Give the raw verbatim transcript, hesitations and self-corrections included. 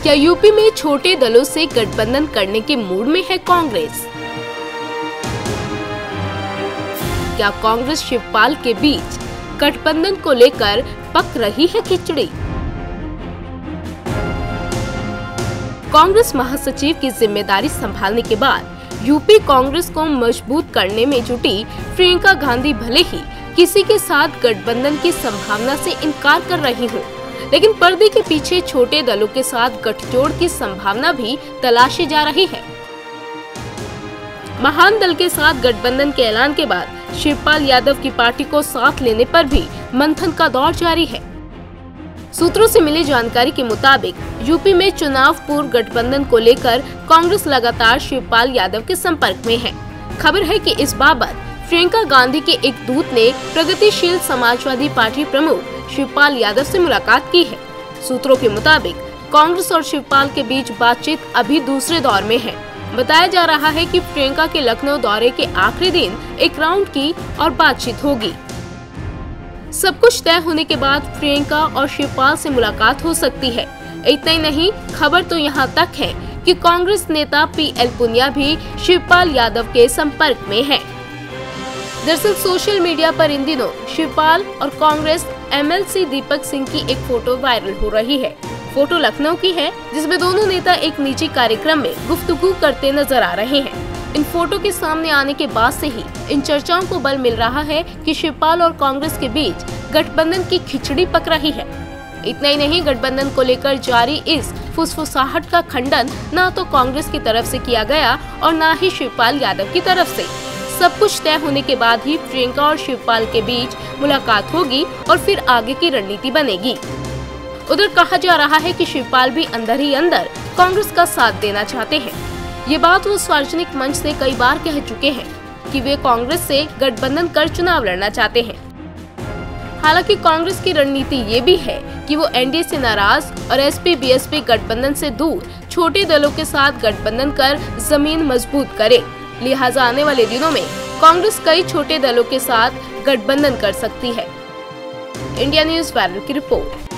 क्या यूपी में छोटे दलों से गठबंधन करने के मूड में है कांग्रेस? क्या कांग्रेस शिवपाल के बीच गठबंधन को लेकर पक रही है खिचड़ी? कांग्रेस महासचिव की जिम्मेदारी संभालने के बाद यूपी कांग्रेस को मजबूत करने में जुटी प्रियंका गांधी भले ही किसी के साथ गठबंधन की संभावना से इनकार कर रही हों, लेकिन पर्दे के पीछे छोटे दलों के साथ गठजोड़ की संभावना भी तलाशी जा रही है। महान दल के साथ गठबंधन के ऐलान के बाद शिवपाल यादव की पार्टी को साथ लेने पर भी मंथन का दौर जारी है। सूत्रों से मिली जानकारी के मुताबिक यूपी में चुनाव पूर्व गठबंधन को लेकर कांग्रेस लगातार शिवपाल यादव के संपर्क में है। खबर है कि इस बाबत प्रियंका गांधी के एक दूत ने प्रगतिशील समाजवादी पार्टी प्रमुख शिवपाल यादव से मुलाकात की है। सूत्रों के मुताबिक कांग्रेस और शिवपाल के बीच बातचीत अभी दूसरे दौर में है। बताया जा रहा है कि प्रियंका के लखनऊ दौरे के आखिरी दिन एक राउंड की और बातचीत होगी। सब कुछ तय होने के बाद प्रियंका और शिवपाल से मुलाकात हो सकती है। इतना ही नहीं, खबर तो यहाँ तक है कि कांग्रेस नेता पी एल पुनिया भी शिवपाल यादव के संपर्क में है। दरअसल सोशल मीडिया पर इन दिनों शिवपाल और Congress M L C Deepak Singh की एक फोटो वायरल हो रही है। फोटो लखनऊ की है, जिसमें दोनों नेता एक निजी कार्यक्रम में गुफ्तगू करते नजर आ रहे हैं। इन फोटो के सामने आने के बाद से ही इन चर्चाओं को बल मिल रहा है कि शिवपाल और कांग्रेस के बीच गठबंधन की खिचड़ी पक रही है। इतना ही नहीं, गठबंधन को लेकर जारी इस फुसफुसाहट का खंडन न तो कांग्रेस की तरफ से किया गया और न ही शिवपाल यादव की तरफ से। सब कुछ तय होने के बाद ही प्रियंका और शिवपाल के बीच मुलाकात होगी और फिर आगे की रणनीति बनेगी। उधर कहा जा रहा है कि शिवपाल भी अंदर ही अंदर कांग्रेस का साथ देना चाहते हैं। ये बात वो सार्वजनिक मंच से कई बार कह चुके हैं कि वे कांग्रेस से गठबंधन कर चुनाव लड़ना चाहते हैं। हालांकि कांग्रेस की रणनीति ये भी है कि वो एन डी ए से नाराज और S P B S P गठबंधन से दूर छोटे दलों के साथ गठबंधन कर जमीन मजबूत करे। लिहाजा आने वाले दिनों में कांग्रेस कई छोटे दलों के साथ गठबंधन कर सकती है। इंडिया न्यूज़ वायरल की रिपोर्ट।